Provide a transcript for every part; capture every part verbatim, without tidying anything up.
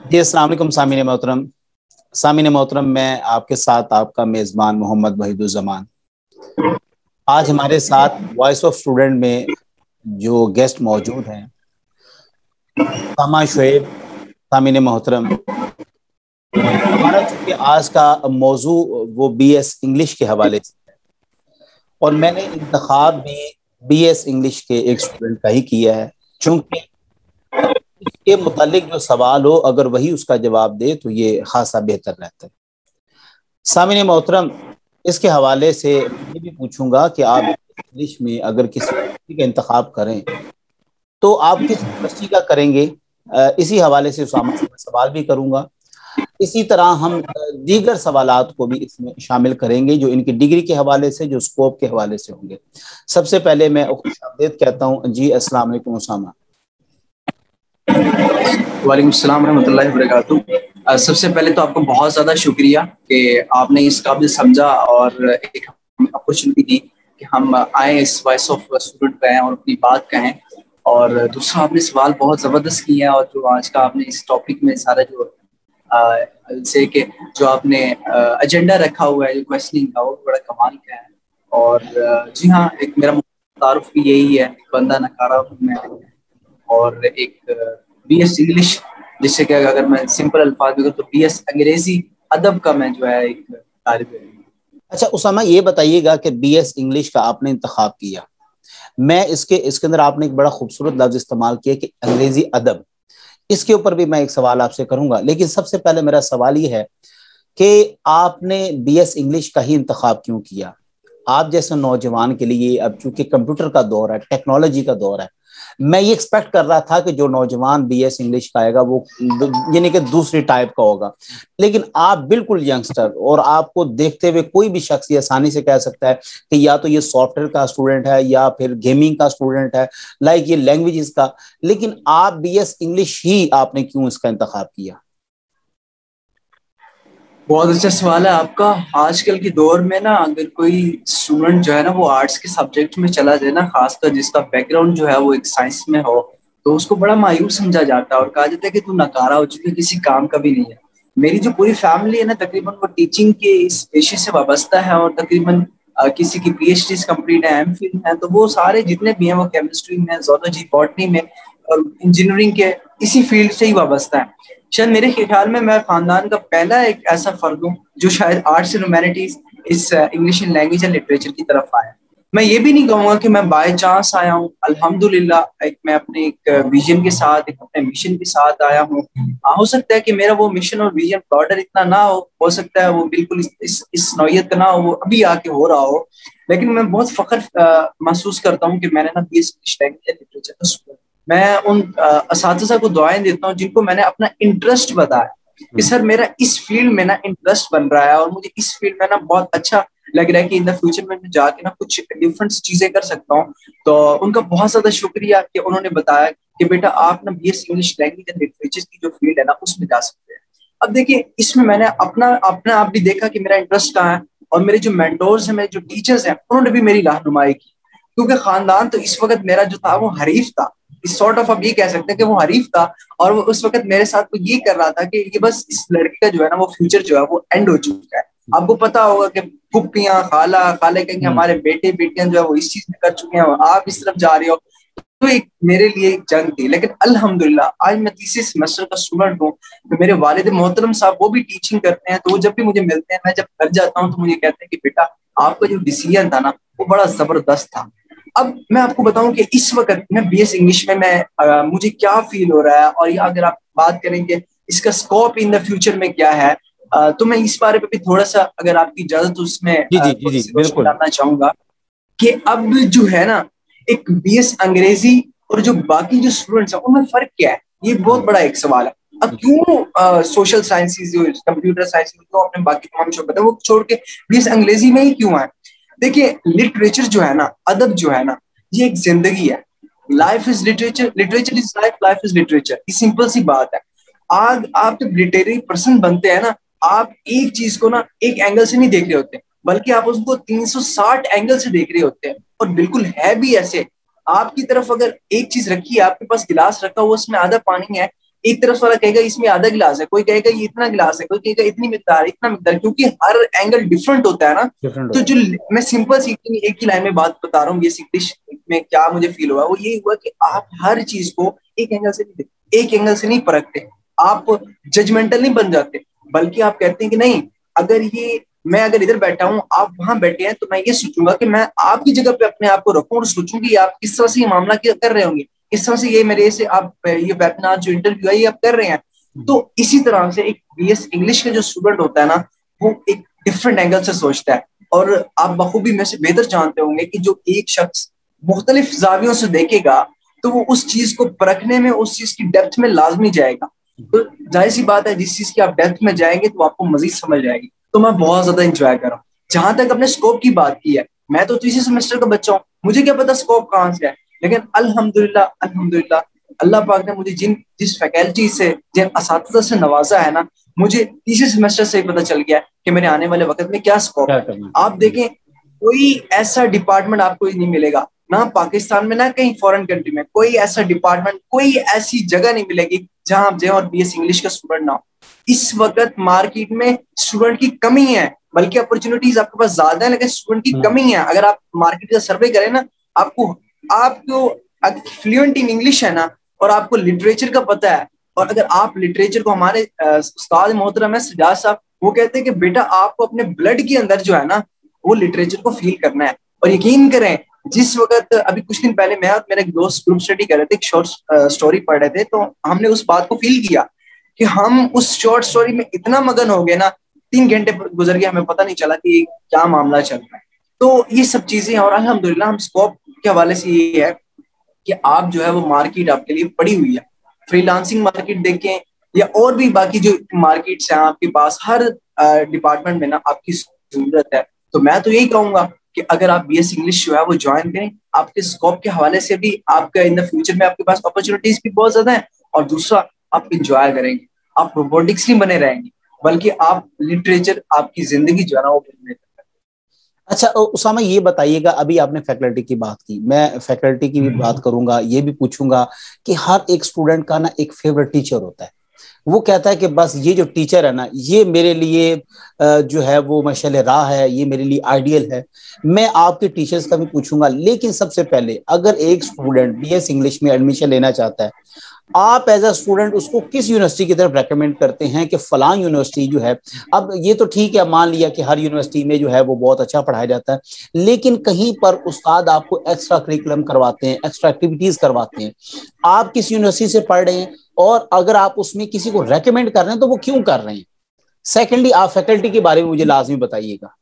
جی السلام علیکم سامعین محترم سامعین محترم میں آپ کے ساتھ آپ کا میزبان محمد وحید الزمان. آج ہمارے ساتھ وائس آف اسٹوڈنٹ میں جو گیسٹ موجود ہیں اسامہ شعیب. سامعین محترم ہمارا چونکہ آج کا موضوع وہ بی ایس انگلش کے حوالے سے ہے اور میں نے انتخاب بھی بی ایس انگلش کے ایک اسٹوڈنٹ کا ہی کیا ہے، چونکہ اس کے متعلق جو سوال ہو اگر وہی اس کا جواب دے تو یہ خاصا بہتر رہتا ہے. سامعین محترم اس کے حوالے سے میں یہ بھی پوچھوں گا کہ آپ انگلش میں اگر کسی یونیورسٹی کا انتخاب کریں تو آپ کس یونیورسٹی کا کریں گے؟ اسی حوالے سے اسامہ سے میں سوال بھی کروں گا. اسی طرح ہم دیگر سوالات کو بھی اس میں شامل کریں گے جو ان کی ڈگری کے حوالے سے، جو اسکوپ کے حوالے سے ہوں گے. سب سے پہلے میں خوش آمدید کہتا ہوں. جی السلام علیکم اسامہ. وعلیکم السلام ورحمۃ اللہ وبرکاتہ. سب سے پہلے تو آپ کو بہت زیادہ شکریہ کہ آپ نے اس قابل سمجھا اور ایک اپرچونیٹی دی کہ ہم آئیں اس وائس آف اسٹوڈنٹ پہ اور اپنی بات کہیں. اور دوسرا آپ نے سوال بہت زبردست کیا ہے اور جو آج کا آپ نے اس ٹاپک میں سارا جو سے کہ جو آپ نے ایجنڈا رکھا ہوا ہے جو کویسچننگ کا وہ بڑا کمال کا ہے. اور جی ہاں، ایک میرا تعارف بھی یہی ہے، بندہ نکارا ہوں میں اور ایک بی ایس انگلش جس سے کہ اگر میں سمپل الفاظ میں تو بی ایس انگریزی ادب کا میں جو ہے ایک طالب علم. اچھا اسامہ یہ بتائیے گا کہ بی ایس انگلش کا آپ نے انتخاب کیا، میں اس کے اس کے اندر آپ نے ایک بڑا خوبصورت لفظ استعمال کیا کہ انگریزی ادب. اس کے اوپر بھی میں ایک سوال آپ سے کروں گا، لیکن سب سے پہلے میرا سوال یہ ہے کہ آپ نے بی ایس انگلش کا ہی انتخاب کیوں کیا؟ آپ جیسے نوجوان کے لیے اب چونکہ کمپیوٹر کا دور ہے، ٹیکنالوجی کا دور ہے، میں یہ ایکسپیکٹ کر رہا تھا کہ جو نوجوان بی ایس انگلش کا آئے گا وہ یعنی کہ دوسری ٹائپ کا ہوگا، لیکن آپ بالکل ینگسٹر اور آپ کو دیکھتے ہوئے کوئی بھی شخص یہ آسانی سے کہہ سکتا ہے کہ یا تو یہ سافٹ ویئر کا اسٹوڈنٹ ہے یا پھر گیمنگ کا اسٹوڈنٹ ہے، لائک یہ لینگویجز کا، لیکن آپ بی ایس انگلش ہی آپ نے کیوں اس کا انتخاب کیا؟ بہت اچھا سوال ہے آپ کا. آج کل کے دور میں نا اگر کوئی اسٹوڈنٹ جو ہے نا وہ آرٹس کے سبجیکٹ میں چلا جائے نا، خاص کر جس کا بیک گراؤنڈ جو ہے وہ ایک سائنس میں ہو، تو اس کو بڑا مایوس سمجھا جاتا ہے اور کہا جاتا ہے کہ تو ناکارہ ہو چکے، کسی کام کا بھی نہیں ہے. میری جو پوری فیملی ہے نا تقریباً وہ ٹیچنگ کے اس پیشے سے وابستہ ہے اور تقریباً کسی کی پی ایچ ڈیز کمپلیٹ ہے، ایم فل ہے، تو وہ سارے جتنے بھی ہیں وہ کیمسٹری میں، زولوجی، باٹنی میں اور انجینئرنگ کے اسی فیلڈ سے ہی وابستہ ہے. شاید میرے خیال میں میں خاندان کا پہلا ایک ایسا فرد ہوں جو شاید آرٹس اینڈ ہیومینٹیز اس انگلش لینگویج اینڈ لٹریچر کی طرف آیا. میں یہ بھی نہیں کہوں گا کہ میں بائی چانس آیا ہوں، الحمدللہ ایک میں اپنے ایک ویژن کے ساتھ، ایک اپنے مشن کے ساتھ آیا ہوں. ہو سکتا ہے کہ میرا وہ مشن اور ویژن براڈر اتنا نہ ہو ہو سکتا ہے وہ بالکل اس اس نوعیت کا نہ ہو، وہ ابھی آ کے ہو رہا ہو، لیکن میں بہت فخر محسوس کرتا ہوں کہ میں نے نا B S English language and literature کا سنا. میں ان اساتذہ کو دعائیں دیتا ہوں جن کو میں نے اپنا انٹرسٹ بتایا کہ سر میرا اس فیلڈ میں نا انٹرسٹ بن رہا ہے اور مجھے اس فیلڈ میں نا بہت اچھا لگ رہا ہے کہ ان دا فیوچر میں جا کے نا کچھ ڈفرنٹ چیزیں کر سکتا ہوں. تو ان کا بہت زیادہ شکریہ کہ انہوں نے بتایا کہ بیٹا آپ نا B S English language and literature کی جو فیلڈ ہے نا اس میں جا سکتے ہیں. اب دیکھیے اس میں میں نے اپنا اپنا آپ بھی دیکھا کہ میرا انٹرسٹ کہاں ہے، اور میرے جو مینٹورز ہیں، میرے جو ٹیچرز ہیں، انہوں نے بھی میری رہنمائی کی. کیونکہ خاندان تو اس وقت میرا جو تھا وہ حریف تھا، اس سارٹ آف اب یہ کہہ سکتے ہیں کہ وہ حریف تھا، اور وہ اس وقت میرے ساتھ یہ کر رہا تھا کہ یہ بس اس لڑکے کا جو ہے نا وہ فیوچر جو ہے وہ اینڈ ہو چکا ہے. آپ کو پتا ہوگا کہ پھپھیاں، خالہ خالے کہیں گے ہمارے بیٹے بیٹیاں جو ہے وہ اس چیز میں کر چکے ہیں، آپ اس طرف جا رہے ہو. تو ایک میرے لیے ایک جنگ تھی، لیکن الحمدللہ آج میں تیسرے سیمسٹر کا اسٹوڈنٹ ہوں. میرے والد محترم صاحب وہ بھی ٹیچنگ کرتے ہیں، تو وہ جب بھی مجھے ملتے ہیں، میں جب گھر جاتا ہوں تو مجھے کہتے ہیں کہ بیٹا آپ کا جو ڈیسیژن تھا نا وہ بڑا زبردست تھا. اب میں آپ کو بتاؤں کہ اس وقت میں بی ایس انگلش میں میں مجھے کیا فیل ہو رہا ہے، اور یہ اگر آپ بات کریں کہ اس کا اسکوپ ان دا فیوچر میں کیا ہے، تو میں اس بارے پہ بھی تھوڑا سا اگر آپ کی اجازت تو اس میں جی جی جی جی بالکل ڈالنا چاہوں گا کہ اب جو ہے نا ایک بی ایس انگریزی اور جو باقی جو اسٹوڈنٹس ہیں ان میں فرق کیا ہے، یہ بہت بڑا ایک سوال ہے. اب کیوں سوشل سائنسز جو کمپیوٹر سائنس جو اپنے باقی تمام شعبے ہیں وہ چھوڑ کے بی ایس انگریزی میں ہی کیوں آئے؟ دیکھیے لٹریچر جو ہے نا، ادب جو ہے نا، یہ ایک زندگی ہے. Life is literature, literature is life, life is literature. یہ سمپل سی بات ہے. آج آپ جب لٹریری پرسن بنتے ہیں نا، آپ ایک چیز کو نا ایک اینگل سے نہیں دیکھ رہے ہوتے بلکہ آپ اس کو تین سو ساٹھ اینگل سے دیکھ رہے ہوتے ہیں. اور بالکل ہے بھی ایسے. آپ کی طرف اگر ایک چیز رکھی ہے، آپ کے پاس گلاس رکھا ہوا اس میں آدھا پانی ہے، ایک طرف والا کہے گا اس میں آدھا گلاس ہے, کوئی کہے گا یہ اتنا گلاس ہے, کوئی کہے گا اتنی مقدار اتنا مقدار, کیونکہ ہر اینگل ڈفرنٹ ہوتا ہے نا. تو جو میں سمپل سی ایک ہی لائن میں بات بتا رہا ہوں, یہ انگلش میں کیا مجھے فیل ہوا, وہ یہ ہوا کہ آپ ہر چیز کو ایک اینگل سے نہیں ایک اینگل سے نہیں پرکھتے, آپ ججمنٹل نہیں بن جاتے, بلکہ آپ کہتے ہیں کہ نہیں اگر یہ میں اگر ادھر بیٹھا ہوں آپ وہاں بیٹھے ہیں تو میں یہ سوچوں گا کہ میں آپ کی جگہ پہ اپنے آپ کو رکھوں اور سوچوں کہ آپ کس طرح سے یہ معاملہ کر رہے ہوں گے, کس طرح سے یہ میرے سے آپ یہ ویبینار جو انٹرویو ہے یہ آپ کر رہے ہیں. تو اسی طرح سے ایک بی ایس انگلش کا جو اسٹوڈنٹ ہوتا ہے نا وہ ایک ڈفرنٹ اینگل سے سوچتا ہے, اور آپ بخوبی میں سے بہتر جانتے ہوں گے کہ جو ایک شخص مختلف زاویوں سے دیکھے گا تو وہ اس چیز کو پرکھنے میں اس چیز کی ڈیپتھ میں لازمی جائے گا. تو ظاہر سی بات ہے جس چیز کی آپ ڈیپتھ میں جائیں گے تو آپ کو مزید سمجھ جائے گی. تو میں بہت زیادہ انجوائے کر رہا ہوں. جہاں تک اپنے اسکوپ کی بات کی ہے, میں تو تیسرے سیمسٹر کا بچہ ہوں, مجھے کیا پتا اسکوپ کہاں سے ہے, لیکن الحمدللہ الحمدللہ اللہ پاک نے مجھے جن جس فیکلٹی سے جن اساتذہ سے نوازا ہے نا, مجھے تیسرے سیمسٹر سے پتہ چل گیا کہ میرے آنے والے وقت میں کیا اسکوپ ہے. آپ دیکھیں کوئی ایسا ڈپارٹمنٹ آپ کو نہیں ملے گا, نہ پاکستان میں نہ کہیں فورن کنٹری میں, کوئی ایسا ڈپارٹمنٹ کوئی ایسی جگہ نہیں ملے گی جہاں آپ جائیں اور بی ایس انگلش کا اسٹوڈنٹ نہ ہو. اس وقت مارکیٹ میں اسٹوڈنٹ کی کمی ہے, بلکہ اپرچونیٹیز آپ کے پاس زیادہ ہیں لیکن اسٹوڈنٹ کی کمی ہے. اگر آپ مارکیٹ کا سروے کریں نا, آپ کو آپ کو فلوئنٹ ان انگلش ہے نا اور آپ کو لٹریچر کا پتہ ہے, اور اگر آپ لٹریچر کو, ہمارے استاد محترم ہے سجاد صاحب, وہ کہتے ہیں کہ بیٹا آپ کو اپنے بلڈ کے اندر جو ہے نا وہ لٹریچر کو فیل کرنا ہے. اور یقین کریں جس وقت ابھی کچھ دن پہلے میں اور میرے دوست گروپ اسٹڈی کر رہے تھے, ایک شارٹ اسٹوری پڑھ رہے تھے, تو ہم نے اس بات کو فیل کیا کہ ہم اس شارٹ اسٹوری میں اتنا مگن ہو گئے نا, تین گھنٹے گزر گئے ہمیں پتہ نہیں چلا کہ کیا معاملہ چل رہا ہے. تو یہ سب چیزیں, اور الحمدللہ ہم اسکوپ کے حوالے سے یہ ہے کہ آپ جو ہے وہ مارکیٹ آپ کے لیے پڑی ہوئی ہے. فری لانسنگ مارکیٹ دیکھیں یا اور بھی باقی جو مارکیٹس ہیں آپ کے پاس, ہر ڈپارٹمنٹ میں نا آپ کی ضرورت ہے. تو میں تو یہی کہوں گا کہ اگر آپ بی ایس انگلش جو ہے وہ جوائن کریں, آپ کے اسکوپ کے حوالے سے بھی آپ کا ان دا فیوچر میں آپ کے پاس اپرچونیٹیز بھی بہت زیادہ ہیں, اور دوسرا آپ انجوائے کریں گے, آپ روبوٹکس نہیں بنے رہیں گے بلکہ آپ لٹریچر آپ کی زندگی جو ہے نا وہ بننے. اچھا اسامہ یہ بتائیے گا, ابھی آپ نے فیکلٹی کی بات کی, میں فیکلٹی کی بھی بات کروں گا, یہ بھی پوچھوں گا کہ ہر ایک اسٹوڈنٹ کا نا ایک فیوریٹ ٹیچر ہوتا ہے. وہ کہتا ہے کہ بس یہ جو ٹیچر ہے نا یہ میرے لیے جو ہے وہ مشعل راہ ہے, یہ میرے لیے آئیڈیل ہے. میں آپ کے ٹیچرز کا بھی پوچھوں گا, لیکن سب سے پہلے اگر ایک اسٹوڈنٹ بی ایس انگلش میں ایڈمیشن لینا چاہتا ہے, آپ ایز اے اسٹوڈنٹ اس کو کس یونیورسٹی کی طرف ریکمینڈ کرتے ہیں کہ فلاں یونیورسٹی جو ہے, اب یہ تو ٹھیک ہے مان لیا کہ ہر یونیورسٹی میں جو ہے وہ بہت اچھا پڑھایا جاتا ہے, لیکن کہیں پر استاد آپ کو ایکسٹرا کریکولم کرواتے ہیں, ایکسٹرا ایکٹیویٹیز کرواتے ہیں, آپ کس یونیورسٹی سے پڑھ رہے ہیں, اور اگر آپ اس میں کسی کو ریکمینڈ کر رہے ہیں تو وہ کیوں کر رہے ہیں. سیکنڈلی آپ فیکلٹی کے بارے میں مجھے لازمی بتائیے گا.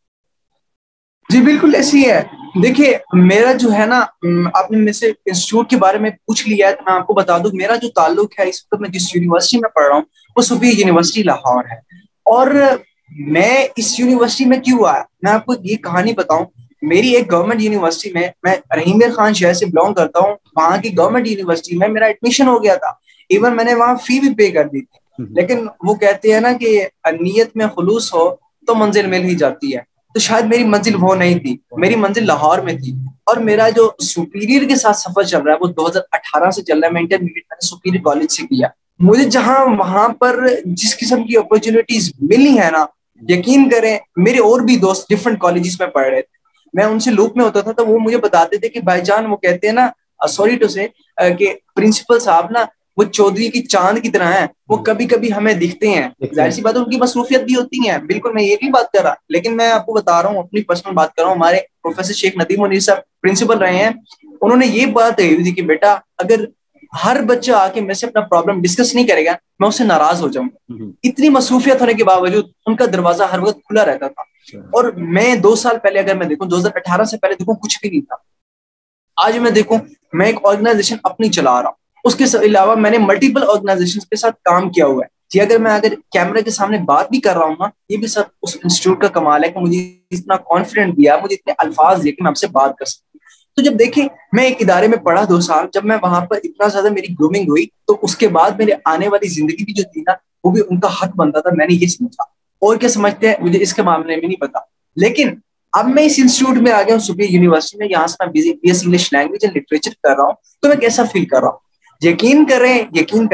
جی بالکل ایسی ہے. دیکھیے میرا جو ہے نا, آپ نے مجھ سے انسٹیٹیوٹ کے بارے میں پوچھ لیا ہے تو میں آپ کو بتا دوں, میرا جو تعلق ہے اس وقت میں جس یونیورسٹی میں پڑھ رہا ہوں وہ صوفیہ یونیورسٹی لاہور ہے. اور میں اس یونیورسٹی میں کیوں آیا, میں آپ کو یہ کہانی بتاؤں. میری ایک گورنمنٹ یونیورسٹی میں, میں رحیم خان شہر سے بلانگ کرتا ہوں, وہاں کی گورنمنٹ یونیورسٹی میں میرا ایڈمیشن ہو گیا تھا, ایون میں نے وہاں فی بھی پے کر دی تھی. لیکن وہ کہتے ہیں نا کہ نیت میں خلوص ہو تو منزل مل ہی جاتی ہے, تو شاید میری منزل وہ نہیں تھی, میری منزل لاہور میں تھی. اور میرا جو سپیریئر کے ساتھ سفر چل رہا ہے وہ دو ہزار اٹھارہ سے چل رہا ہے. میں انٹرمیڈیٹ میں نے سپیریئر کالج سے کیا. مجھے جہاں وہاں پر جس قسم کی اپرچونیٹیز ملی ہے نا, یقین کریں میرے اور بھی دوست ڈفرنٹ کالجز میں پڑھ رہے تھے, میں ان سے لوپ میں ہوتا تھا تو وہ مجھے بتاتے تھے کہ بھائی جان, وہ کہتے ہیں نا سوری ٹو سے کہ پرنسپل صاحب نا وہ چودھری کی چاند کی طرح ہیں, وہ کبھی کبھی ہمیں دکھتے ہیں. ظاہر سی بات ہے ان کی مصروفیت بھی ہوتی ہیں, بالکل میں یہ بھی بات کر رہا, لیکن میں آپ کو بتا رہا ہوں اپنی پرسنل بات کر رہا ہوں. ہمارے پروفیسر شیخ ندیم منیر صاحب پرنسپل رہے ہیں, انہوں نے یہ بات کہی تھی کہ بیٹا اگر ہر بچہ آ کے میں سے اپنا پرابلم ڈسکس نہیں کرے گا میں اس سے ناراض ہو جاؤں گا. اتنی مصروفیت ہونے کے باوجود ان کا دروازہ ہر وقت کھلا رہتا تھا. اور میں دو سال پہلے اگر میں دیکھوں, دو ہزار اٹھارہ سے پہلے دیکھوں کچھ بھی نہیں تھا. آج میں دیکھوں میں ایک آرگنائزیشن اپنی چلا رہا ہوں, اس کے علاوہ میں نے ملٹیپل آرگنائزیشن کے ساتھ کام کیا ہوا ہے. جی اگر میں اگر کیمرے کے سامنے بات بھی کر رہا ہوں نا, یہ بھی سب اس انسٹیٹیوٹ کا کمال ہے کہ مجھے اتنا کانفیڈنٹ دیا, مجھے اتنے الفاظ دیے کہ میں آپ سے بات کر سکوں. تو جب دیکھیں میں ایک ادارے میں پڑھا دو سال, جب میں وہاں پر اتنا زیادہ میری گرومنگ ہوئی تو اس کے بعد میرے آنے والی زندگی بھی جو تھی نا وہ بھی ان کا حق بنتا تھا. میں نے یہ سمجھا, اور کیا سمجھتے ہیں مجھے اس کے معاملے میں نہیں پتا. لیکن اب میں اس انسٹیٹیوٹ میں آ گیا ہوں سپیریئر یونیورسٹی میں, یہاں سے میں B S English language and literature کر رہا ہوں, تو میں کیسا فیل کر رہا ہوں. یقین کریں یقین کریں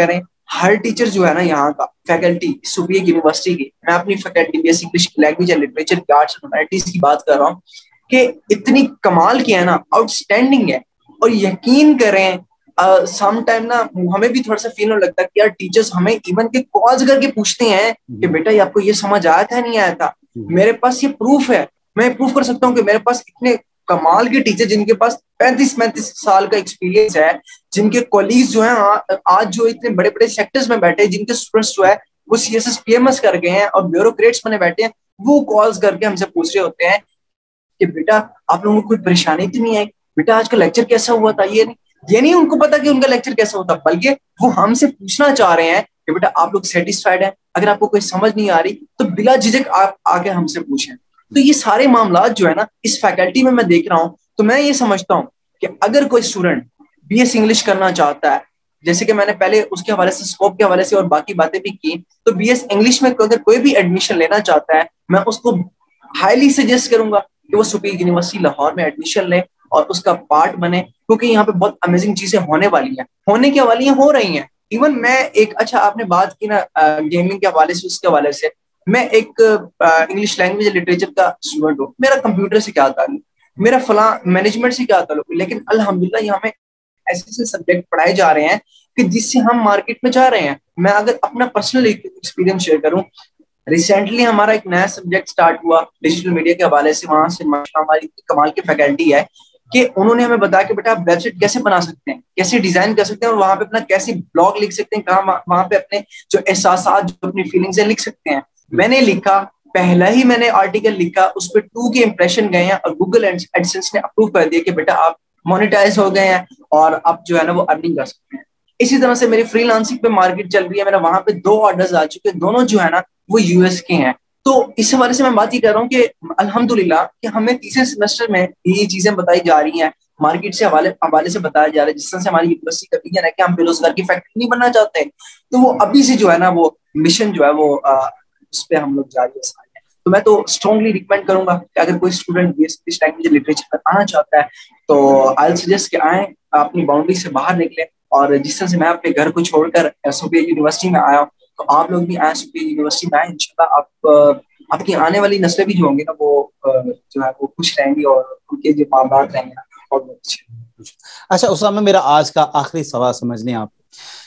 ہر ٹیچر جو ہے نا یہاں کا فیکلٹی سپیریئر یونیورسٹی کی, میں اپنی faculty B S English language and literature کی آرٹس اینڈ ہیومینٹیز کی بات کر رہا ہوں, کہ اتنی کمال کی ہے نا, آؤٹ اسٹینڈنگ ہے. اور یقین کریں سم ٹائم نا ہمیں بھی تھوڑا سا فیل ہونے لگتا ہے کہ یار ٹیچرس ہمیں ایون کے کالز کر کے پوچھتے ہیں کہ بیٹا یہ آپ کو یہ سمجھ آیا تھا نہیں آیا تھا. میرے پاس یہ پروف ہے, میں پروف کر سکتا ہوں کہ میرے پاس اتنے کمال کے ٹیچر جن کے پاس پینتیس پینتیس سال کا ایکسپیرینس ہے, جن کے کولیگز جو ہیں آج جو اتنے بڑے بڑے سیکٹرز میں بیٹھے ہیں, جن کے اسٹوڈنٹس جو ہے وہ C S S P M S کر گئے ہیں اور بیوروکریٹس بنے بیٹھے ہیں, وہ کالز کر کے ہم سے پوچھ رہے ہوتے ہیں کہ بیٹا آپ لوگوں کو کوئی پریشانی تو نہیں آئی, بیٹا آج کا لیکچر کیسا ہوا تھا. یہ نہیں یہ نہیں ان کو پتا کہ ان کا لیکچر کیسا ہوتا, بلکہ وہ ہم سے پوچھنا چاہ رہے ہیں کہ بیٹا آپ لوگ سیٹسفائڈ ہیں, اگر آپ کو کوئی سمجھ نہیں آ رہی تو بلا جھجک آپ آ کے ہم سے پوچھیں. تو یہ سارے معاملات جو ہے نا اس فیکلٹی میں میں دیکھ رہا ہوں, تو میں یہ سمجھتا ہوں کہ اگر کوئی اسٹوڈنٹ بی ایس انگلش کرنا چاہتا ہے, جیسے کہ میں نے پہلے اس کے حوالے سے اسکوپ کے حوالے سے اور باقی باتیں بھی کی, تو بی ایس انگلش میں اگر کوئی بھی ایڈمیشن لینا چاہتا ہے, میں اس کو ہائیلی سجیسٹ کروں گا کہ وہ سپیریئر یونیورسٹی لاہور میں ایڈمیشن لے اور اس کا پارٹ بنے, کیونکہ یہاں پہ بہت امیزنگ چیزیں ہونے والی ہیں, ہونے کے والی ہیں, ہو رہی ہیں. ایون میں ایک, اچھا آپ نے بات کی نا گیمنگ کے حوالے سے, اس کے حوالے سے میں ایک انگلش لینگویج لٹریچر کا اسٹوڈنٹ ہوں. میرا کمپیوٹر سے کیا تعلق, میرا فلاں مینجمنٹ سے کیا تعلق, لیکن الحمدللہ یہاں میں ایسے ایسے سبجیکٹ پڑھائے جا رہے ہیں کہ جس سے ہم مارکیٹ میں جا رہے ہیں. میں اگر اپنا پرسنل ایکسپیرینس شیئر کروں, ریسنٹلی ہمارا ایک نیا سبجیکٹ سٹارٹ ہوا ڈیجیٹل میڈیا کے حوالے سے, وہاں سے ہماری کمال کی فیکلٹی ہے کہ انہوں نے ہمیں بتایا کہ بیٹا آپ ویب سائٹ کیسے بنا سکتے ہیں, کیسے ڈیزائن کر سکتے ہیں, اور وہاں پہ اپنا کیسے بلاگ لکھ سکتے ہیں, کہاں وہاں پہ اپنے جو احساسات جو اپنی فیلنگز ہیں لکھ سکتے ہیں. میں نے لکھا, پہلا ہی میں نے آرٹیکل لکھا, اس پہ ٹو کے امپریشن گئے ہیں, اور گوگل ایڈسنس نے اپروو کر دیا کہ بیٹا آپ مونیٹائز ہو گئے ہیں اور اب جو ہے نا وہ ارننگ کر سکتے ہیں. اسی طرح سے میری فری لانسنگ پہ مارکیٹ چل رہی ہے, میرا وہاں پہ دو آرڈرز آ چکے ہیں, دونوں جو ہے نا وہ یو ایس کے ہیں. تو اس حوالے سے میں بات یہ کر رہا ہوں کہ الحمدللہ کہ ہمیں تیسرے سیمسٹر میں یہ چیزیں بتائی جا رہی ہیں, مارکیٹ سے حوالے حوالے سے بتایا جا رہا ہے, جس طرح سے ہماری یونیورسٹی کا ویژن ہے کہ ہم بے روزگار کی فیکٹری نہیں بننا چاہتے, تو وہ ابھی سے جو ہے نا وہ مشن جو ہے وہ اس پہ ہم لوگ جاری ہے. تو میں تو اسٹرانگلی ریکمینڈ کروں گا کہ اگر کوئی student B S English language literature پر آنا چاہتا ہے تو آئی سجیسٹ کہ آئیں, اپنی باؤنڈری سے باہر نکلیں. اور جس طرح سے میں اپنے گھر کو چھوڑ کر سپیریئر یونیورسٹی میں آیا ہوں, تو آپ لوگ بھی آئیں سپیریئر یونیورسٹی میں آئیں. انشاءاللہ آپ آپ کی آنے والی نسلیں بھی جو ہوں گی نا وہ جو ہے وہ خوش رہیں گی, اور ان کے جو معاملات رہیں گے نا بہت اچھے. اچھا اسامہ, میرا آج کا آخری سوال سمجھ لیں آپ,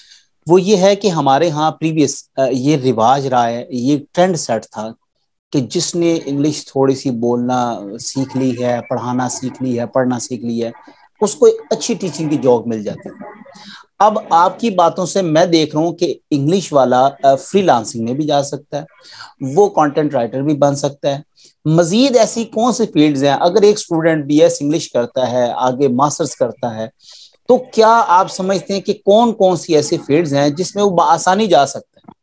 وہ یہ ہے کہ ہمارے ہاں پریویس یہ رواج رہا ہے, یہ ٹرینڈ سیٹ تھا کہ جس نے انگلش تھوڑی سی بولنا سیکھ لی ہے, پڑھانا سیکھ لی ہے, پڑھنا سیکھ لی ہے, اس کو اچھی ٹیچنگ کی جاب مل جاتی تھی. اب آپ کی باتوں سے میں دیکھ رہا ہوں کہ انگلش والا فری لانسنگ میں بھی جا سکتا ہے, وہ کانٹینٹ رائٹر بھی بن سکتا ہے. مزید ایسی کون سی فیلڈز ہیں, اگر ایک اسٹوڈنٹ بی ایس انگلش کرتا ہے, آگے ماسٹرز کرتا ہے, تو کیا آپ سمجھتے ہیں کہ کون کون سی ایسی فیلڈز ہیں جس میں وہ بآسانی جا سکتا ہے؟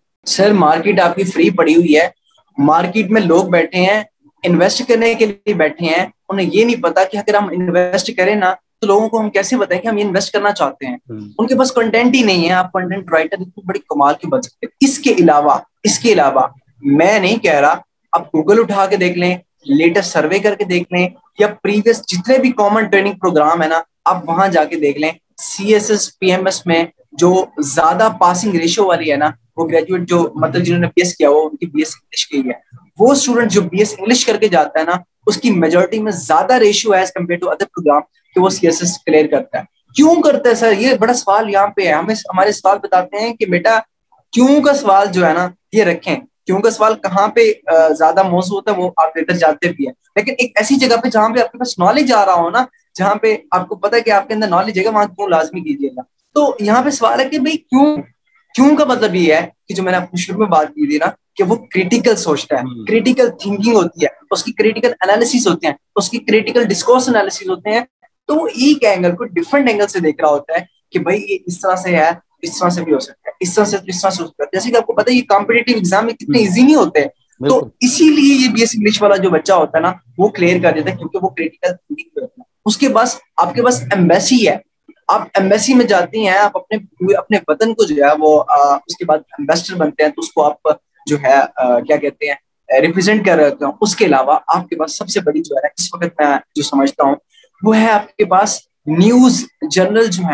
سر مارکیٹ آپ کی فری پڑی ہوئی ہے, مارکیٹ میں لوگ بیٹھے ہیں انویسٹ کرنے کے لیے بیٹھے ہیں, انہیں یہ نہیں پتا کہ اگر ہم انویسٹ کریں نا تو لوگوں کو ہم کیسے بتائیں کہ ہم یہ انویسٹ کرنا چاہتے ہیں. ان کے پاس کنٹینٹ ہی نہیں ہے. آپ کنٹینٹ رائٹر اتنی بڑی کمال کی بن سکتے ہیں. اس کے علاوہ اس کے علاوہ میں نہیں کہہ رہا, آپ گوگل اٹھا کے دیکھ لیں, لیٹسٹ سروے کر کے دیکھ لیں, یا پریویس جتنے بھی کامن ٹریننگ پروگرام ہے نا آپ وہاں جا کے دیکھ لیں. C S S P M S میں جو زیادہ پاسنگ ریشو والی ہے نا, وہ گریجویٹ جو مطلب جنہوں نے بی ایس کیا وہ ان کی بی ایس انگلش کی ہے, وہ اسٹوڈنٹ جو بی ایس انگلش کر کے جاتا ہے نا اس کی میجورٹی میں زیادہ ریشو ہے as compare to other programme کہ وہ سی ایس ایس کلیئر کرتا ہے. کیوں کرتا ہے سر؟ یہ بڑا سوال یہاں پہ ہے. ہمیں ہمارے سوال بتاتے ہیں کہ بیٹا کیوں کا سوال جو ہے نا یہ رکھیں, کیوں کا سوال کہاں پہ زیادہ موضوع ہوتا ہے وہ آپ لے کر جاتے بھی ہیں, لیکن ایک ایسی جگہ پہ جہاں پہ آپ کے پاس نالج آ رہا ہو نا, جہاں پہ آپ کو پتا ہے کہ آپ کے اندر نالج ہے گا, وہاں کیوں لازمی کیجیے گا. تو یہاں پہ سوال ہے کہ بھائی کیوں, کیوں کا مطلب یہ ہے کہ جو میں نے اپنے شروع میں بات کی تھی نا کہ وہ کریٹیکل سوچتا ہے, کریٹیکل تھنکنگ ہوتی ہے, اس کی کریٹیکل انالیسس ہوتے ہیں, اس کی کریٹیکل ڈسکورس انالیسس ہوتے ہیں. تو وہ ایک اینگل کو ڈفرنٹ اینگل سے دیکھ رہا ہوتا ہے کہ بھائی یہ اس طرح سے ہے, اس طرح سے بھی ہو سکتا ہے, اس طرح سے اس طرح سے ہو سکتا ہے. جیسے کہ آپ کو پتا ہے یہ کمپٹیٹیو ایگزام میں کتنے ایزی نہیں ہوتے, تو اسی لیے یہ بی ایس انگلش والا جو بچہ ہوتا ہے نا وہ کلیئر کر دیتا ہے کیونکہ وہ کریٹیکل تھنکنگ ہوتا ہے. اس کے بعد آپ کے پاس ایمبیسی ہے, آپ ایمبیسی میں جاتی ہیں, آپ اپنے اپنے وطن کو جو ہے وہ اس کے بعد ایمبیسڈر بنتے ہیں, تو اس کو آپ جو ہے کیا کہتے ہیں ریپرزینٹ کر رہے ہوتے ہیں. اس کے علاوہ آپ کے پاس سب سے بڑی جو ہے نا اس وقت میں جو سمجھتا ہوں وہ ہے آپ کے پاس نیوز جرنل جو ہے نا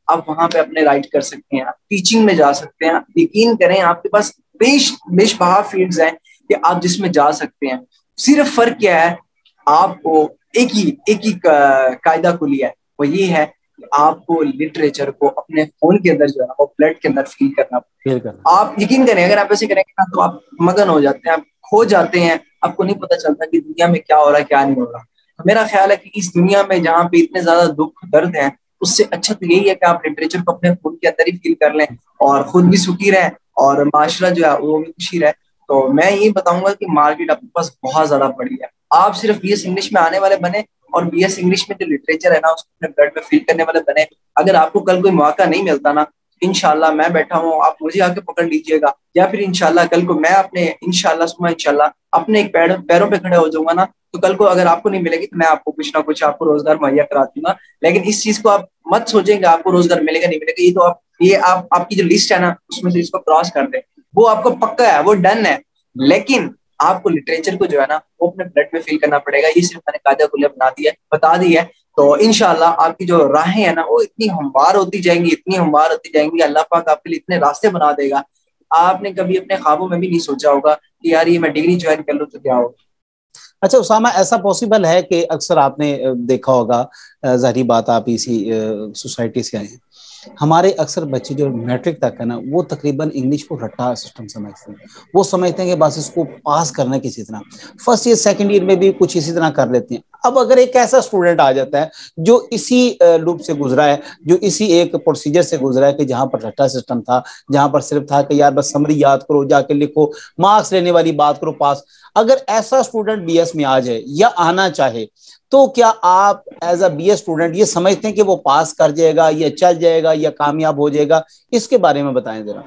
آپ وہاں پہ اپنے رائٹ کر سکتے ہیں, آپ ٹیچنگ میں جا سکتے ہیں. یقین کریں آپ کے پاس بیش بیش بہا فیلڈز ہیں کہ آپ جس میں جا سکتے ہیں. صرف فرق کیا ہے, آپ کو ایک ہی ایک ہی قاعدہ کلی ہے, وہ یہ ہے کہ آپ کو لٹریچر کو اپنے خون کے اندر جو ہے نا وہ بلڈ کے اندر فیل کرنا پڑے. آپ یقین کریں اگر آپ ایسے کریں گے نا تو آپ مگن ہو جاتے ہیں, آپ کھو جاتے ہیں, آپ کو نہیں پتا چلتا کہ دنیا میں کیا ہو رہا ہے کیا نہیں ہو رہا. میرا خیال ہے کہ اس دنیا میں جہاں پہ اتنے زیادہ دکھ درد ہیں, اس سے اچھا تو یہی ہے کہ آپ لٹریچر کو اپنے خود کے اندر ہی فیل کر لیں اور خود بھی سکھی رہیں اور معاشرہ جو ہے وہ بھی خوشی رہے. تو میں یہ بتاؤں گا کہ مارکیٹ آپ کے پاس بہت زیادہ بڑی ہے. آپ صرف بی ایس انگلش میں آنے والے بنے اور بی ایس انگلش میں جو لٹریچر ہے نا اس کو اپنے بلڈ میں فیل کرنے والے بنے. اگر آپ کو کل کوئی موقع نہیں ملتا نا, انشاءاللہ میں بیٹھا ہوں, آپ مجھے آ کے پکڑ لیجیے گا, یا پھر انشاءاللہ کل کو میں اپنے انشاءاللہ سما انشاءاللہ اپنے ایک پیر پیروں پہ کھڑے ہو جاؤں گا نا, تو کل کو اگر آپ کو نہیں ملے گی تو میں آپ کو کچھ نہ کچھ آپ کو روزگار مہیا کرا دوں گا. لیکن اس چیز کو آپ مت سوچیں کہ آپ کو روزگار ملے گا نہیں ملے گا, یہ تو آپ یہ آپ آپ کی جو لسٹ ہے نا اس میں سے اس کو کراس کر دیں, وہ آپ کو پکا ہے, وہ ڈن ہے. لیکن آپ کو لٹریچر کو جو ہے نا وہ اپنے بلڈ میں فیل کرنا پڑے گا. یہ صرف میں نے قاعدہ کلیہ بنا دی ہے بتا دی ہے. تو انشاءاللہ آپ کی جو راہیں ہیں نا وہ اتنی ہموار ہوتی جائیں گی, اتنی ہموار ہوتی جائیں گی, اللہ پاک آپ کے لیے اتنے راستے بنا دے گا. آپ نے کبھی اپنے خوابوں میں بھی نہیں سوچا ہوگا کہ یار یہ میں ڈگری جوائن کر لوں تو کیا ہوگا. اچھا اسامہ, ایسا پاسبل ہے کہ اکثر آپ نے دیکھا ہوگا, ظاہری بات آپ اسی سوسائٹی سے آئے ہیں, ہمارے اکثر بچے جو میٹرک تک ہے نا وہ تقریباً انگلش کو رٹا سسٹم سمجھتے ہیں. وہ سمجھتے ہیں کہ بس اس کو پاس کرنا کسی طرح, فرسٹ ایئر سیکنڈ ایئر میں بھی کچھ اسی طرح کر لیتے ہیں. اب اگر ایک ایسا اسٹوڈنٹ آ جاتا ہے جو اسی لوپ سے گزرا ہے, جو اسی ایک پروسیجر سے گزرا ہے کہ جہاں پر رٹا سسٹم تھا, جہاں پر صرف تھا کہ یار بس سمری یاد کرو, جا کے لکھو, مارکس لینے والی بات کرو, پاس, اگر ایسا اسٹوڈنٹ بی ایس میں آ جائے یا آنا چاہے تو کیا آپ as a B S student یہ سمجھتے ہیں کہ وہ پاس کر جائے گا یا چل جائے گا یا کامیاب ہو جائے گا؟ اس کے بارے میں بتائیں ذرا.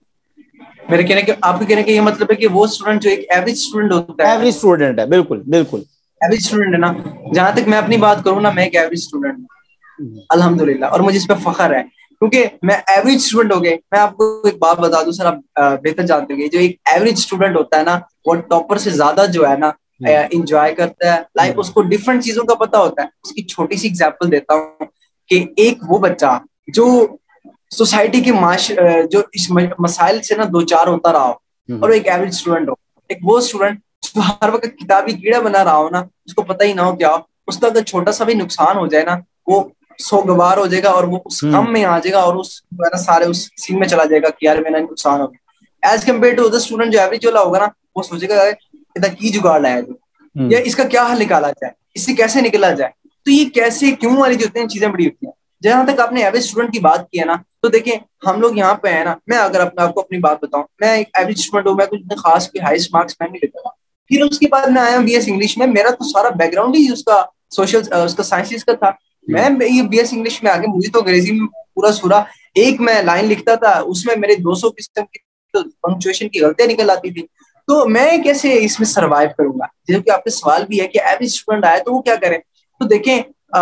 میرے کہنے کے آپ کے کہنے کے یہ مطلب ہے کہ وہ اسٹوڈنٹ جو ایک ایوریج اسٹوڈنٹ ہوتا ہے, ایوریج اسٹوڈنٹ ہے, بالکل بالکل ایوریج اسٹوڈنٹ ہے نا, جہاں تک میں اپنی بات کروں نا میں ایک ایوریج اسٹوڈنٹ ہوں الحمدللہ, اور مجھے اس پہ فخر ہے کیونکہ میں ایوریج اسٹوڈنٹ ہو گئے. میں آپ کو ایک بات بتا دوں سر, آپ بہتر جانتے ہوں گے, جو ایک ایوریج اسٹوڈنٹ ہوتا ہے نا وہ ٹاپر سے زیادہ جو ہے نا انجوائے کرتا ہے لائف, اس کو ڈفرنٹ چیزوں کا پتا ہوتا ہے. اس کی چھوٹی سی ایگزامپل دیتا ہوں کہ ایک وہ بچہ جو سوسائٹی کے معاش جو اس مسائل سے نا دو چار ہوتا رہا ہو اور ایک ایوریج اسٹوڈنٹ ہو, ایک وہ اسٹوڈنٹ جو ہر وقت کتابی کیڑا بنا رہا ہو نا, اس کو پتہ ہی نہ ہو کیا ہو, اس کا اگر چھوٹا سا بھی نقصان ہو جائے نا وہ سوگوار ہو جائے گا اور وہ اس غم میں آ جائے گا اور اس سارے اس سین میں چلا جائے گا کہ یار میرا نقصان ہو گیا. As compare to other student جو ایوریج والا ہوگا نا وہ سوچے گا ادھر کی جگاڑ لایا جو, یا اس کا کیا حل نکالا جائے, اس سے کیسے نکلا جائے. تو یہ کیسے کیوں والی جو ہوتی ہیں چیزیں بڑی ہوتی ہیں. جہاں تک آپ نے ایوریج اسٹوڈنٹ کی بات کی ہے نا, تو دیکھیں ہم لوگ یہاں پہ ہیں نا, میں اگر آپ کو اپنی بات بتاؤں, میں ایک ایوریج اسٹوڈنٹ ہوں, میں کچھ خاص کوئی ہائیسٹ مارکس میں نہیں لیتا تھا. پھر اس کے بعد میں آیا بی ایس انگلش میں, میرا تو سارا بیک گراؤنڈ ہی اس کا سوشل اس کا سائنسز کا تھا. میں یہ بی ایس انگلش میں آگے مجھے تو انگریزی میں پورا سورا ایک میں لائن لکھتا تھا, اس میں میرے دو سو قسم کی پنکچویشن کی غلطیاں نکل آتی تھی. تو میں کیسے اس میں سروائیو کروں گا, جبکہ آپ کا سوال بھی ہے کہ ایوریج اسٹوڈنٹ آئے تو وہ کیا کریں. تو دیکھیں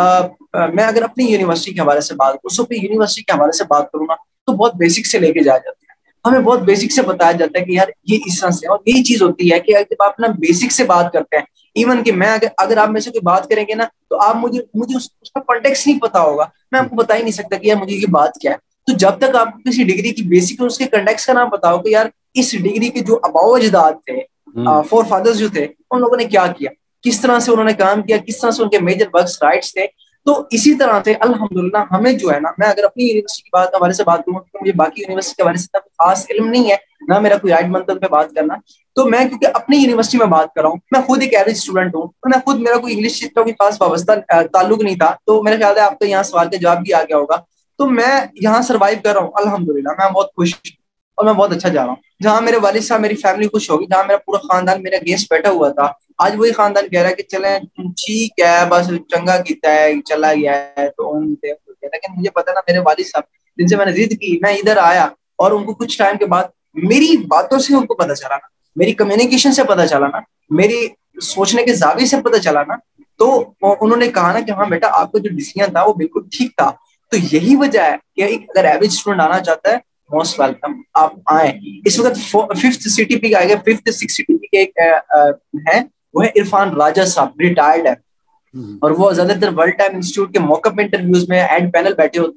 میں اگر اپنی یونیورسٹی کے حوالے سے بات کروں, سو پہ یونیورسٹی کے حوالے سے بات کروں نا, تو بہت بیسک سے لے کے جایا جاتا ہے. ہمیں بہت بیسک سے بتایا جاتا ہے کہ یار یہ اس طرح سے, اور یہی چیز ہوتی ہے کہ جب آپ نا بیسک سے بات کرتے ہیں, ایون کہ میں اگر اگر آپ میں سے کوئی بات کریں گے نا تو آپ مجھے مجھے اس کا کانٹیکسٹ نہیں پتا ہوگا, میں آپ کو بتا ہی نہیں سکتا کہ یار مجھے یہ بات کیا ہے. تو جب تک آپ کو کسی ڈگری کی بیسک اور اس کے کنٹیکسٹ کا نام پتا ہو کہ یار اس ڈگری کے جو اباؤ اجداد تھے, فور فادرز جو تھے, ان لوگوں نے کیا کیا, کس طرح سے انہوں نے کام کیا, کس طرح سے ان کے میجر ورکس رائٹس تھے. تو اسی طرح سے الحمدللہ ہمیں جو ہے نا, میں اگر اپنی یونیورسٹی کی بات کے حوالے سے بات کروں تو مجھے باقی یونیورسٹی کے حوالے سے خاص علم نہیں ہے, نہ میرا کوئی رائٹ منتر پہ بات کرنا. تو میں کیونکہ اپنی یونیورسٹی میں بات کر رہا ہوں, میں خود ایک ایوریج اسٹوڈنٹ ہوں, اور میں خود میرا کوئی انگلش کا کوئی خاص وابستہ تعلق نہیں تھا. تو میرا خیال ہے آپ کا یہاں سوال کا جواب بھی آ گیا ہوگا. تو میں یہاں سروائیو کر رہا ہوں الحمدللہ, میں بہت خوش ہوں اور میں بہت اچھا جا رہا ہوں. جہاں میرے والد صاحب میری فیملی خوش ہوگی, جہاں میرا پورا خاندان میرے اگینسٹ بیٹھا ہوا تھا, آج وہی خاندان کہہ رہا ہے کہ چلیں ٹھیک ہے بس چنگا کیتا ہے چلا گیا ہے. تو لیکن مجھے پتا نا میرے والد صاحب جن سے میں نے ضد کی, میں ادھر آیا اور ان کو کچھ ٹائم کے بعد میری باتوں سے ان کو پتا چلا نا, میری کمیونیکیشن سے پتا چلا نا, میری سوچنے کے زاویے سے پتا چلا نا, تو انہوں نے کہا نا کہ ہاں بیٹا آپ کا جو ڈیسیژن تھا وہ بالکل ٹھیک تھا. تو یہی وجہ ہے کہ اگر ایوریج اسٹوڈنٹ آنا چاہتا ہے موسٹ ویلکم, آپ آئیں. اس وقت ففتھ سی ٹی پی کا آئے گا, fifth six C T P کے ایک ہے, وہ ہے عرفان راجہ صاحب, ریٹائرڈ ہے, اور وہ زیادہ تر ورلڈ ٹائم انسٹیٹیوٹ کے موقع پہ انٹرویوز میں ہیڈ پینل بیٹھے ہوتے ہیں.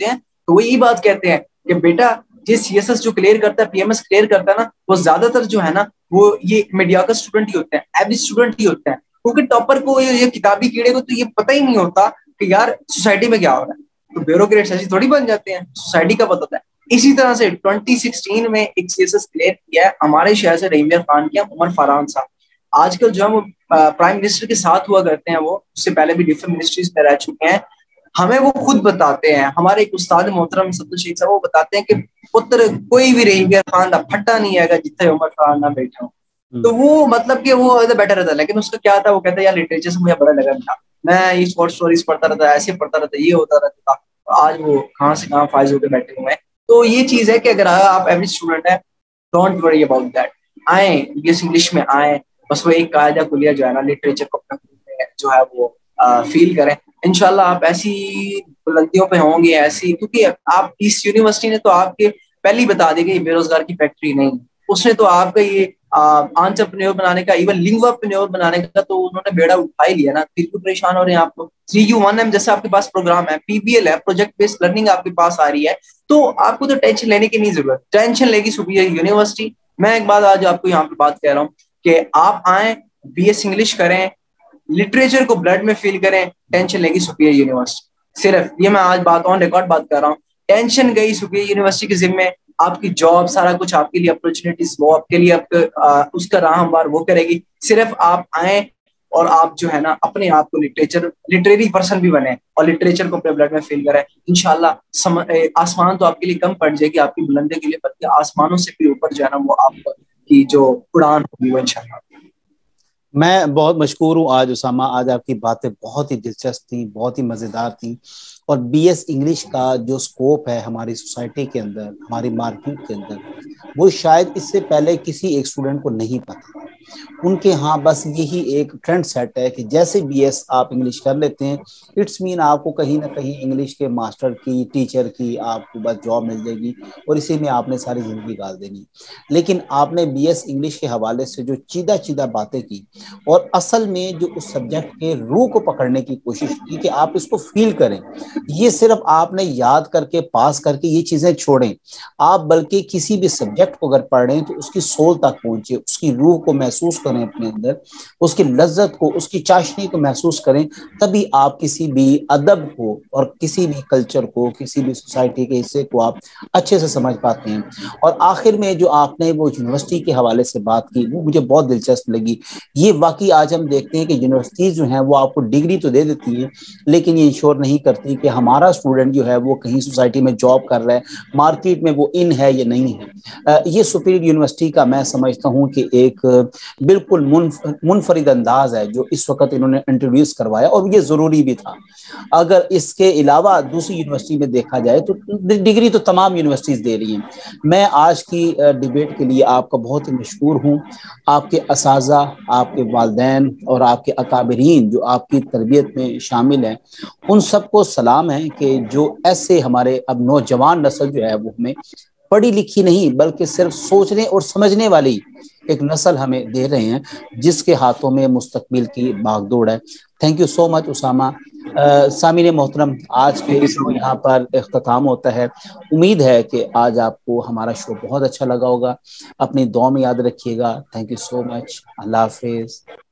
تو وہ یہی بات کہتے ہیں کہ بیٹا یہ سی ایس ایس جو کلیئر کرتا ہے، پی ایم ایس کلیئر کرتا ہے نا، وہ زیادہ تر جو ہے نا وہ یہ میڈیاکر اسٹوڈنٹ ہی ہوتے ہیں، ایوریج اسٹوڈنٹ ہی ہوتے ہیں، کیونکہ ٹاپر کو یہ کتابی کیڑے کو تو یہ پتہ ہی نہیں ہوتا کہ یار سوسائٹی میں کیا ہو رہا ہے. تو بیوروکریٹس ایسی تھوڑی بن جاتے ہیں، سوسائٹی کا پتہ ہوتا ہے. اسی طرح سے ٹوئنٹی سکسٹین میں ایک سی ایس ایس کلیئر کیا ہے ہمارے شہر سے رحیم خان کیا عمر فرحان صاحب. آج کل جو ہے وہ پرائم منسٹر کے ساتھ ہوا کرتے ہیں، وہ اس سے پہلے بھی ڈفرنٹ منسٹریز میں رہ چکے ہیں. ہمیں وہ خود بتاتے ہیں، ہمارے ایک استاد محترم سد شیخ صاحب وہ بتاتے ہیں کہ پتر کوئی بھی رحیم خان کا پھٹا نہیں آئے گا جتنے عمر فرحان نہ بیٹھے ہوں. تو وہ مطلب کہ وہ بیٹر رہتا ہے، لیکن اس کا کیا تھا، وہ کہتا ہے یار لٹریچر سے مجھے بڑا لگا تھا، میں یہ شارٹ اسٹوریز پڑھتا رہتا، ایسے پڑھتا رہتا، یہ ہوتا رہتا تھا. آج وہ کہاں سے کہاں فائز ہو کے بیٹھے ہوئے ہیں. تو یہ چیز ہے کہ اگر آپ ایوریج اسٹوڈنٹ ہیں، ڈونٹ وری اباؤٹ دیٹ. آئیں بی ایس انگلش میں آئیں، بس وہ ایک قاعدہ کلیہ جو ہے نا لٹریچر کو اپنا جو ہے وہ فیل کریں. انشاءاللہ آپ ایسی بلندیوں پہ ہوں گے، ایسی، کیونکہ آپ اس یونیورسٹی نے تو آپ کے پہلی بتا دی کہ یہ بے روزگار کی فیکٹری نہیں، اس نے تو آپ کا یہ آنٹرپرینیور بنانے کا، ایون لنگواپرینیور بنانے کا تو انہوں نے بیڑا اٹھا ہی لیا نا. پھر کیوں پریشان ہو رہے ہیں آپ کو؟ تھری یو ون ایم جیسے آپ کے پاس پروگرام ہے، پی بی ایل ہے، پروجیکٹ بیسڈ لرننگ آپ کے پاس آ رہی ہے، تو آپ کو تو ٹینشن لینے کی نہیں ضرورت. ٹینشن لے گی سپیریئر یونیورسٹی. میں ایک بات آج آپ کو یہاں پہ بات کہہ رہا ہوں کہ آپ آئیں، بی ایس انگلش کریں، لٹریچر کو بلڈ میں فیل کریں، ٹینشن لے گی سپیریئر یونیورسٹی. صرف یہ میں آج بات آن ریکارڈ بات کر رہا ہوں، ٹینشن گئی سپیریئر یونیورسٹی کے ذمے. آپ کی جاب سارا کچھ آپ کے لیے اپرچونیٹیز وہ آپ کے لیے اس کا راہ ہموار وہ کرے گی. صرف آپ آئیں اور آپ جو ہے نا اپنے آپ کو لٹریچر لٹریری پرسن بھی بنے اور لٹریچر کو اپنے بلڈ میں فیل کریں. انشاءاللہ آسمان تو آپ کے لیے کم پڑ جائے گی آپ کی بلندی کے لیے، بلکہ آسمانوں سے بھی اوپر جو ہے نا وہ آپ کی جو اڑان ہوگی وہ انشاءاللہ. میں بہت مشکور ہوں آج اسامہ، آج آپ کی باتیں بہت ہی دلچسپ تھیں، بہت ہی مزیدار تھیں. اور بی ایس انگلش کا جو سکوپ ہے ہماری سوسائٹی کے اندر، ہماری مارکیٹ کے اندر، وہ شاید اس سے پہلے کسی ایک اسٹوڈنٹ کو نہیں پتا. ان کے ہاں بس یہی ایک ٹرینڈ سیٹ ہے کہ جیسے بی ایس آپ انگلش کر لیتے ہیں، اٹس مین آپ کو کہیں نہ کہیں انگلش کے ماسٹر کی، ٹیچر کی آپ کو بس جاب مل جائے گی اور اسی میں آپ نے ساری زندگی گال دینی. لیکن آپ نے بی ایس انگلش کے حوالے سے جو چیدہ چیدہ باتیں کی اور اصل میں جو اس سبجیکٹ کے روح کو پکڑنے کی کوشش کی کہ آپ اس کو فیل کریں، یہ صرف آپ نے یاد کر کے پاس کر کے یہ چیزیں چھوڑیں، آپ بلکہ کسی بھی سبجیکٹ کو اگر پڑھ رہے ہیں تو اس کی سول تک پہنچے، اس کی روح کو محسوس کریں اپنے اندر، اس کی لذت کو، اس کی چاشنی کو محسوس کریں. تبھی آپ کسی بھی ادب کو اور کسی بھی کلچر کو، کسی بھی سوسائٹی کے حصے کو آپ اچھے سے سمجھ پاتے ہیں. اور آخر میں جو آپ نے وہ یونیورسٹی کے حوالے سے بات کی وہ مجھے بہت دلچسپ لگی. یہ واقعی آج ہم دیکھتے ہیں کہ یونیورسٹیز جو ہیں وہ آپ کو ڈگری تو دے دیتی ہیں لیکن یہ انشور نہیں کرتی کہ ہمارا اسٹوڈنٹ جو ہے وہ کہیں سوسائٹی میں جاب کر رہا ہے، مارکیٹ میں وہ ان ہے یا نہیں ہے. یہ سپیریئر یونیورسٹی کا میں سمجھتا ہوں کہ ایک بالکل منفرد انداز ہے جو اس وقت انہوں نے انٹروڈیوس کروایا، اور یہ ضروری بھی تھا. اگر اس کے علاوہ دوسری یونیورسٹی میں دیکھا جائے تو ڈگری تو تمام یونیورسٹیز دے رہی ہیں. میں آج کی ڈیبیٹ کے لیے آپ کا بہت ہی مشکور ہوں. آپ کے اساتذہ، آپ کے والدین اور آپ کے اکابرین جو آپ کی تربیت میں شامل ہیں، ان سب کو سلام ہے کہ جو ایسے ہمارے اب نوجوان نسل جو ہے وہ ہمیں پڑھی لکھی نہیں بلکہ صرف سوچنے اور سمجھنے والی ایک نسل ہمیں دے رہے ہیں جس کے ہاتھوں میں مستقبل کی باغ دوڑ ہے. Thank you so much Osama. سامعین محترم، آج کے شو یہاں پر اختتام ہوتا ہے. امید ہے کہ آج آپ کو ہمارا شو بہت اچھا لگا ہوگا. اپنی دعا میں یاد رکھیے گا. تھینک یو سو مچ. اللہ حافظ.